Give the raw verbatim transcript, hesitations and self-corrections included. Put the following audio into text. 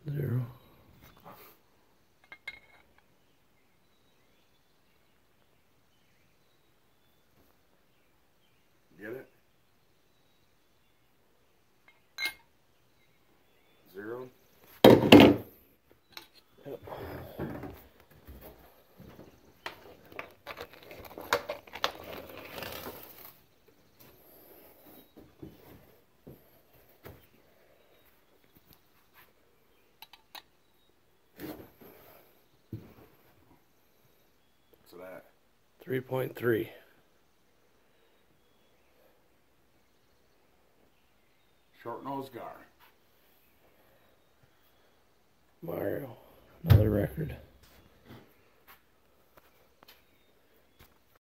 Zero. Get it? Zero. Yep. So that three point three. short nose gar. Mario. Another record.